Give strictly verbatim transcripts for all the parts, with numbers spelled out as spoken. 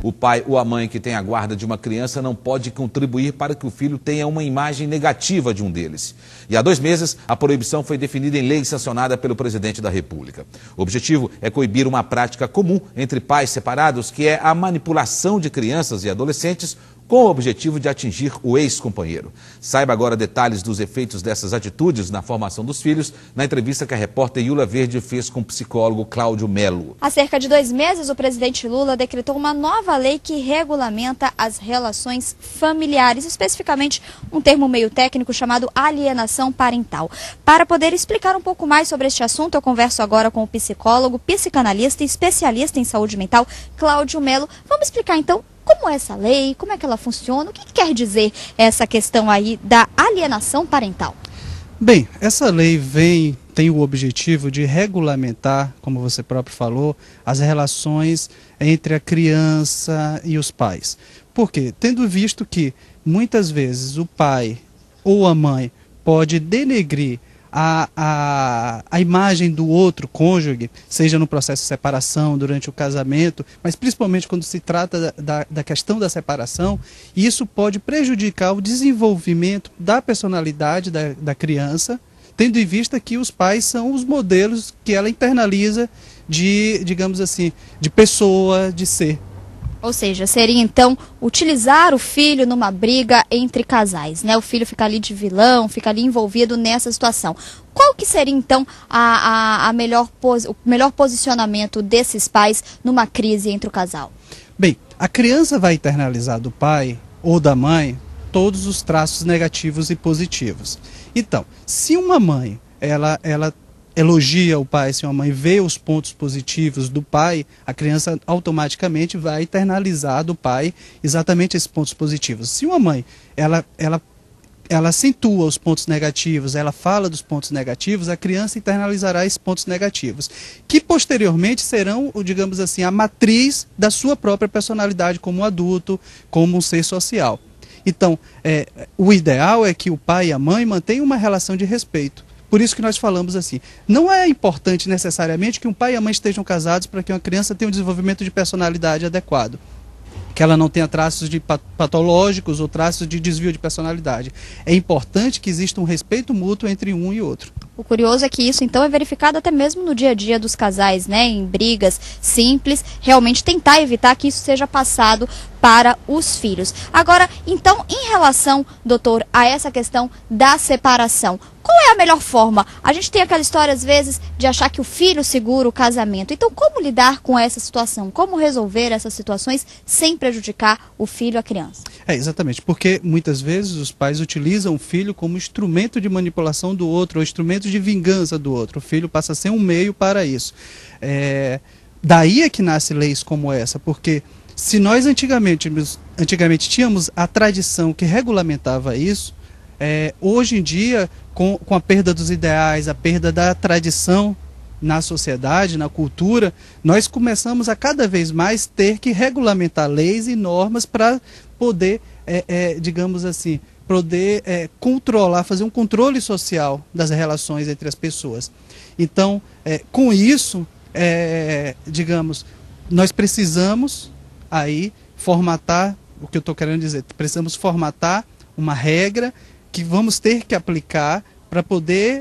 O pai ou a mãe que tem a guarda de uma criança não pode contribuir para que o filho tenha uma imagem negativa de um deles. E há dois meses, a proibição foi definida em lei sancionada pelo presidente da República. O objetivo é coibir uma prática comum entre pais separados, que é a manipulação de crianças e adolescentes com o objetivo de atingir o ex-companheiro. Saiba agora detalhes dos efeitos dessas atitudes na formação dos filhos, na entrevista que a repórter Yula Verde fez com o psicólogo Cláudio Melo. Há cerca de dois meses, o presidente Lula decretou uma nova lei que regulamenta as relações familiares, especificamente um termo meio técnico chamado alienação parental. Para poder explicar um pouco mais sobre este assunto, eu converso agora com o psicólogo, psicanalista e especialista em saúde mental, Cláudio Melo. Vamos explicar então como é essa lei, como é que ela funciona, o que quer dizer essa questão aí da alienação parental? Bem, essa lei vem, tem o objetivo de regulamentar, como você próprio falou, as relações entre a criança e os pais. Por quê? Tendo visto que muitas vezes o pai ou a mãe pode denegrir A, a, a imagem do outro cônjuge, seja no processo de separação, durante o casamento, mas principalmente quando se trata da, da, da questão da separação, isso pode prejudicar o desenvolvimento da personalidade da, da criança, tendo em vista que os pais são os modelos que ela internaliza de, digamos assim, de pessoa, de ser. Ou seja, seria então utilizar o filho numa briga entre casais, né? O filho fica ali de vilão, fica ali envolvido nessa situação. Qual que seria então a, a, a melhor pos, o melhor posicionamento desses pais numa crise entre o casal? Bem, a criança vai internalizar do pai ou da mãe todos os traços negativos e positivos. Então, se uma mãe, ela, ela elogia o pai, se uma mãe vê os pontos positivos do pai, a criança automaticamente vai internalizar do pai exatamente esses pontos positivos. Se uma mãe, ela, ela, ela acentua os pontos negativos, ela fala dos pontos negativos, a criança internalizará esses pontos negativos, que posteriormente serão, digamos assim, a matriz da sua própria personalidade como adulto, como um ser social. Então, é, o ideal é que o pai e a mãe mantenham uma relação de respeito. Por isso que nós falamos assim, não é importante necessariamente que um pai e a mãe estejam casados para que uma criança tenha um desenvolvimento de personalidade adequado. Que ela não tenha traços de patológicos ou traços de desvio de personalidade. É importante que exista um respeito mútuo entre um e outro. O curioso é que isso então é verificado até mesmo no dia a dia dos casais, né? Em brigas simples, realmente tentar evitar que isso seja passado para os filhos. Agora, então, em relação, doutor, a essa questão da separação, qual é a melhor forma? A gente tem aquela história, às vezes, de achar que o filho segura o casamento. Então, como lidar com essa situação? Como resolver essas situações sem prejudicar o filho, a criança? É, exatamente, porque muitas vezes os pais utilizam o filho como instrumento de manipulação do outro, ou instrumento de vingança do outro. O filho passa a ser um meio para isso. É, daí é que nasce leis como essa, porque se nós antigamente, antigamente tínhamos a tradição que regulamentava isso, é, hoje em dia, com, com a perda dos ideais, a perda da tradição na sociedade, na cultura, nós começamos a cada vez mais ter que regulamentar leis e normas para poder, é, é, digamos assim, poder é, controlar, fazer um controle social das relações entre as pessoas. Então, é, com isso, é, digamos, nós precisamos aí formatar, o que eu estou querendo dizer, precisamos formatar uma regra que vamos ter que aplicar para poder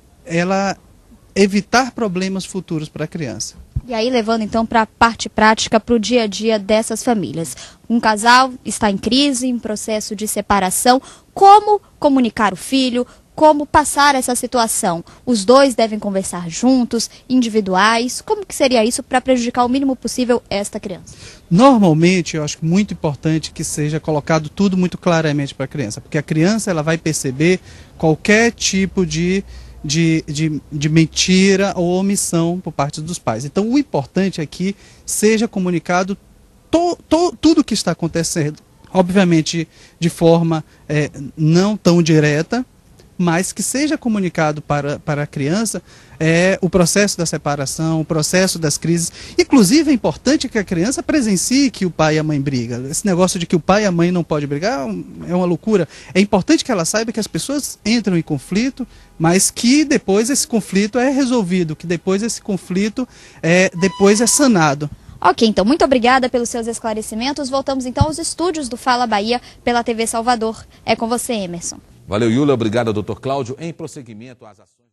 ela evitar problemas futuros para a criança. E aí, levando então para a parte prática, para o dia a dia dessas famílias. Um casal está em crise, em processo de separação. Como comunicar o filho? Como passar essa situação? Os dois devem conversar juntos, individuais? Como que seria isso para prejudicar o mínimo possível esta criança? Normalmente, eu acho muito importante que seja colocado tudo muito claramente para a criança, porque a criança ela vai perceber qualquer tipo de De, de, de mentira ou omissão por parte dos pais. Então, o importante é que seja comunicado to, to, tudo o que está acontecendo, obviamente de forma é, não tão direta, mas que seja comunicado para, para a criança é, o processo da separação, o processo das crises. Inclusive, é importante que a criança presencie que o pai e a mãe brigam. Esse negócio de que o pai e a mãe não podem brigar é uma loucura. É importante que ela saiba que as pessoas entram em conflito, mas que depois esse conflito é resolvido, que depois esse conflito é, depois é sanado. Ok, então, muito obrigada pelos seus esclarecimentos. Voltamos então aos estúdios do Fala Bahia pela T V Salvador. É com você, Emerson. Valeu, Yula. Obrigado, doutor Cláudio. Em prosseguimento às ações...